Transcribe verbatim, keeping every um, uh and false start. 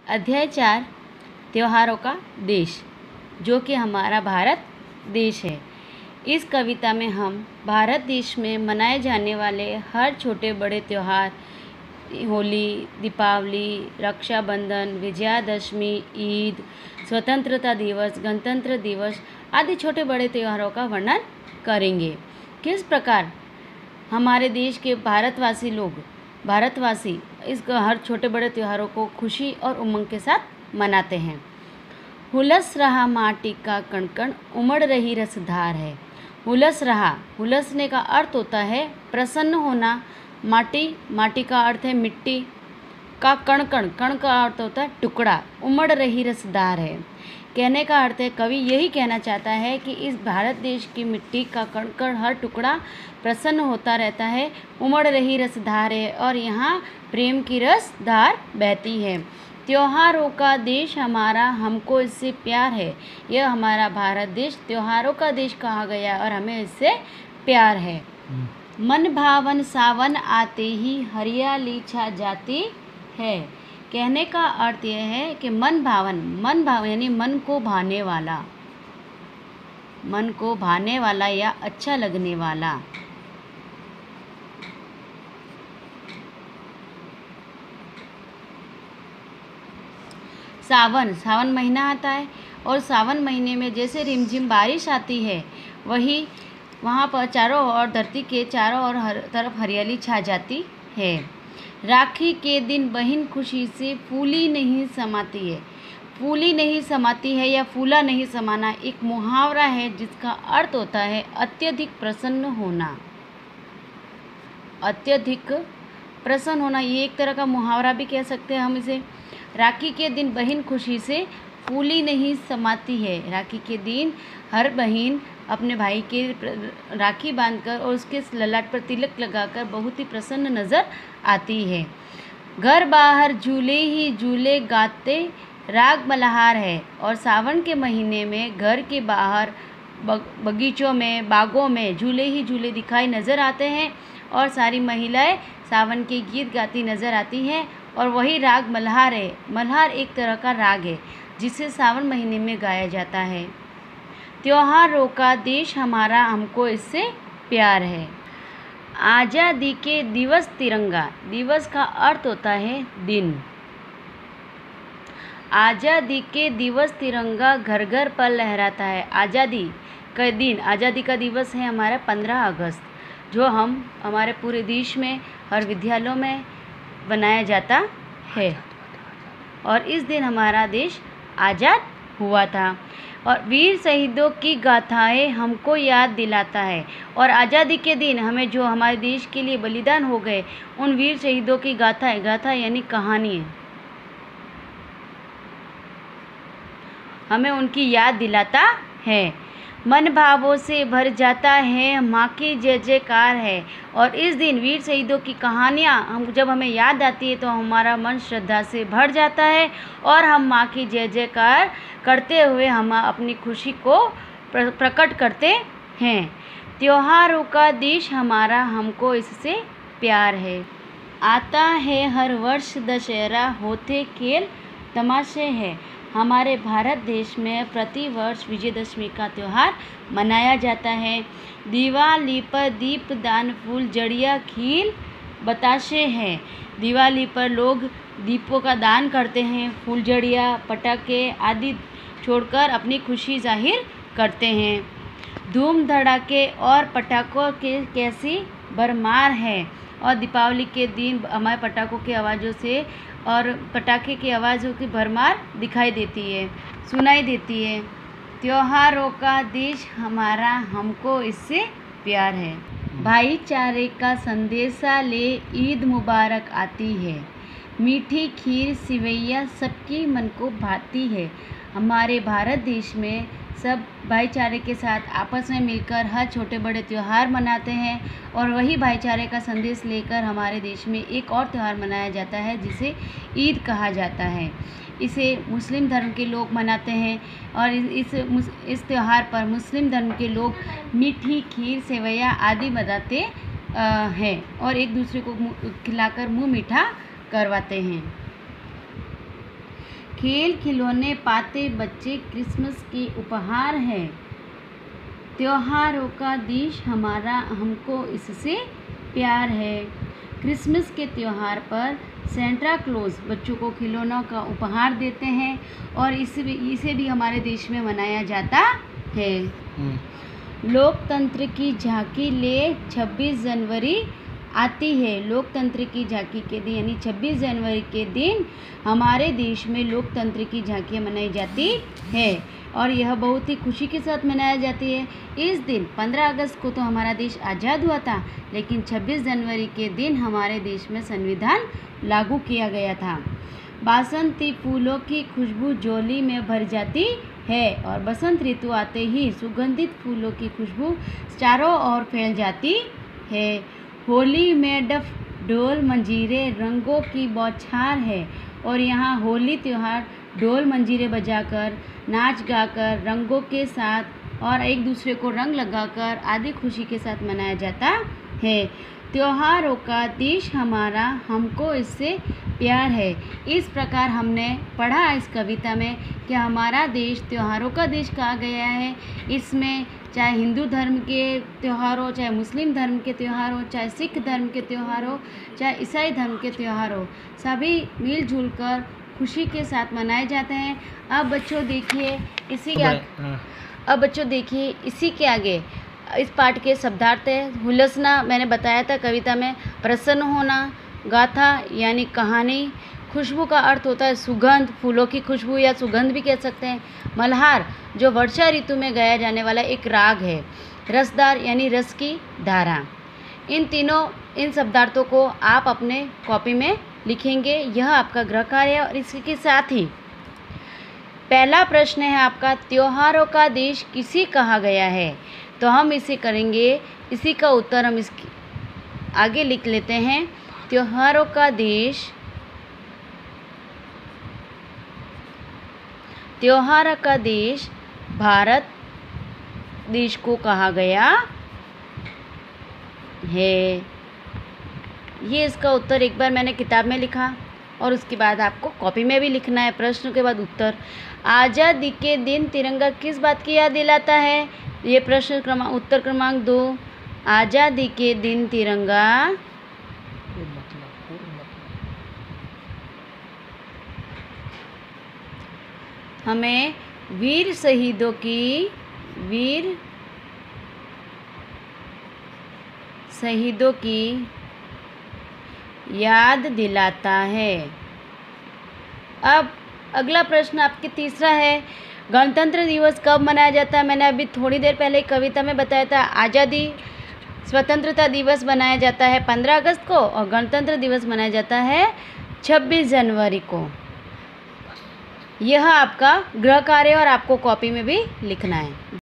अध्याय चार त्योहारों का देश, जो कि हमारा भारत देश है। इस कविता में हम भारत देश में मनाए जाने वाले हर छोटे बड़े त्यौहार, होली, दीपावली, रक्षाबंधन, विजयादशमी, ईद, स्वतंत्रता दिवस, गणतंत्र दिवस आदि छोटे बड़े त्योहारों का वर्णन करेंगे। किस प्रकार हमारे देश के भारतवासी लोग भारतवासी इस हर छोटे बड़े त्योहारों को खुशी और उमंग के साथ मनाते हैं। हुलस रहा माटी का कण कण, उमड़ रही रसधार है। हुलस रहा, हुलसने का अर्थ होता है प्रसन्न होना। माटी, माटी का अर्थ है मिट्टी। का कण कण, कण का अर्थ होता है टुकड़ा। उमड़ रही रसधार है, कहने का अर्थ है कवि यही कहना चाहता है कि इस भारत देश की मिट्टी का कण कण, हर टुकड़ा प्रसन्न होता रहता है। उमड़ रही रसधार है और यहाँ प्रेम की रसधार बहती है। त्योहारों का देश हमारा, हमको इससे प्यार है। यह हमारा भारत देश त्योहारों का देश कहा गया और हमें इससे प्यार है। मन भावन सावन आते ही हरियाली छा जाती है, कहने का अर्थ यह है कि मन भावन, मन भावन यानी मन को भाने वाला, मन को भाने वाला या अच्छा लगने वाला। सावन, सावन महीना आता है और सावन महीने में जैसे रिमझिम बारिश आती है, वही वहाँ पर चारों ओर, धरती के चारों ओर हर तरफ हरियाली छा जाती है। राखी के दिन बहन खुशी से फूली नहीं समाती है। फूली नहीं समाती है या फूला नहीं समाना एक मुहावरा है जिसका अर्थ होता है अत्यधिक प्रसन्न होना। अत्यधिक प्रसन्न होना, ये एक तरह का मुहावरा भी कह सकते हैं हम इसे। राखी के दिन बहन खुशी से फूली नहीं समाती है। राखी के दिन हर बहन अपने भाई के राखी बांधकर और उसके ललाट पर तिलक लगाकर बहुत ही प्रसन्न नज़र आती है। घर बाहर झूले ही झूले गाते राग मल्हार है। और सावन के महीने में घर के बाहर बगीचों में, बागों में झूले ही झूले दिखाई नज़र आते हैं और सारी महिलाएं सावन के गीत गाती नज़र आती हैं और वही राग मल्हार है। मल्हार एक तरह का राग है जिसे सावन महीने में गाया जाता है। त्योहारों का देश हमारा, हमको इससे प्यार है। आज़ादी के दिवस तिरंगा, दिवस का अर्थ होता है दिन। आज़ादी के दिवस तिरंगा घर घर पर लहराता है। आज़ादी का दिन, आज़ादी का दिवस है हमारा पंद्रह अगस्त, जो हम हमारे पूरे देश में हर विद्यालयों में बनाया जाता है। और इस दिन हमारा देश आज़ाद हुआ था और वीर शहीदों की गाथाएं हमको याद दिलाता है। और आज़ादी के दिन हमें जो हमारे देश के लिए बलिदान हो गए, उन वीर शहीदों की गाथाएं, गाथा यानी कहानी, हमें उनकी याद दिलाता है। मन भावों से भर जाता है, माँ की जय जयकार है। और इस दिन वीर शहीदों की कहानियाँ हम जब हमें याद आती है तो हमारा मन श्रद्धा से भर जाता है और हम माँ की जय जयकार करते हुए हम अपनी खुशी को प्रकट करते हैं। त्योहारों का देश हमारा, हमको इससे प्यार है। आता है हर वर्ष दशहरा, होते खेल तमाशे हैं। हमारे भारत देश में प्रति वर्ष विजयदशमी का त्यौहार मनाया जाता है। दिवाली पर दीपदान, फूल जड़िया, खील बताशे हैं। दिवाली पर लोग दीपों का दान करते हैं, फूलझड़िया, पटाखे आदि छोड़कर अपनी खुशी जाहिर करते हैं। धूम धड़ाके और पटाखों के कैसी भरमार है। और दीपावली के दिन हमारे पटाखों की आवाज़ों से और पटाखे की आवाज़ों की भरमार दिखाई देती है, सुनाई देती है। त्योहारों का देश हमारा, हमको इससे प्यार है। भाईचारे का संदेशा ले ईद मुबारक आती है। मीठी खीर सिवैया सबकी मन को भाती है। हमारे भारत देश में सब भाईचारे के साथ आपस में मिलकर हर छोटे बड़े त्यौहार मनाते हैं और वही भाईचारे का संदेश लेकर हमारे देश में एक और त्यौहार मनाया जाता है जिसे ईद कहा जाता है। इसे मुस्लिम धर्म के लोग मनाते हैं और इस इस त्यौहार पर मुस्लिम धर्म के लोग मीठी खीर सेवैया आदि बनाते हैं और एक दूसरे को खिलाकर मुंह मीठा करवाते हैं। खेल खिलौने पाते बच्चे क्रिसमस के उपहार है। त्योहारों का देश हमारा, हमको इससे प्यार है। क्रिसमस के त्यौहार पर सेंटा क्लॉज बच्चों को खिलौनों का उपहार देते हैं और इसे भी इसे भी हमारे देश में मनाया जाता है। लोकतंत्र की झांकी ले छब्बीस जनवरी आती है। लोकतंत्र की झांकी के दिन यानी छब्बीस जनवरी के दिन हमारे देश में लोकतंत्र की झांकियाँ मनाई जाती है और यह बहुत ही खुशी के साथ मनाया जाती है। इस दिन पंद्रह अगस्त को तो हमारा देश आज़ाद हुआ था, लेकिन छब्बीस जनवरी के दिन हमारे देश में संविधान लागू किया गया था। बासंती फूलों की खुशबू झोली में भर जाती है और बसंत ऋतु आते ही सुगंधित फूलों की खुशबू चारों ओर फैल जाती है। होली में डफ ढोल मंजीरे रंगों की बौछार है और यहाँ होली त्यौहार ढोल मंजीरे बजाकर, नाच गाकर, रंगों के साथ और एक दूसरे को रंग लगाकर आदि खुशी के साथ मनाया जाता है। त्योहारों का देश हमारा, हमको इससे प्यार है। इस प्रकार हमने पढ़ा इस कविता में कि हमारा देश त्योहारों का देश कहा गया है। इसमें चाहे हिंदू धर्म के त्यौहार हो, चाहे मुस्लिम धर्म के त्यौहार हो, चाहे सिख धर्म के त्यौहार हो, चाहे ईसाई धर्म के त्यौहार हो, सभी मिलजुल कर खुशी के साथ मनाए जाते हैं। अब बच्चों देखिए इसी के आगे अब बच्चों देखिए इसी के आगे इस पाठ के शब्दार्थ है। हुलसना मैंने बताया था कविता में, प्रसन्न होना। गाथा यानी कहानी। खुशबू का अर्थ होता है सुगंध, फूलों की खुशबू या सुगंध भी कह सकते हैं। मल्हार जो वर्षा ऋतु में गाया जाने वाला एक राग है। रसदार यानी रस की धारा। इन तीनों इन शब्दार्थों को आप अपने कॉपी में लिखेंगे। यह आपका गृह कार्य है और इसके साथ ही पहला प्रश्न है आपका, त्योहारों का देश किसे कहा गया है? तो हम इसे करेंगे, इसी का उत्तर हम इसके आगे लिख लेते हैं। त्योहारों का देश त्योहार का देश भारत देश को कहा गया है। ये इसका उत्तर एक बार मैंने किताब में लिखा और उसके बाद आपको कॉपी में भी लिखना है। प्रश्न के बाद उत्तर। आज़ादी के दिन तिरंगा किस बात की याद दिलाता है? ये प्रश्न क्रमांक उत्तर क्रमांक दो। आज़ादी के दिन तिरंगा हमें वीर शहीदों की वीर शहीदों की याद दिलाता है। अब अगला प्रश्न आपके तीसरा है, गणतंत्र दिवस कब मनाया जाता है? मैंने अभी थोड़ी देर पहले कविता में बताया था। आज़ादी स्वतंत्रता दिवस मनाया जाता है पंद्रह अगस्त को और गणतंत्र दिवस मनाया जाता है छब्बीस जनवरी को। यह आपका गृह कार्य और आपको कॉपी में भी लिखना है।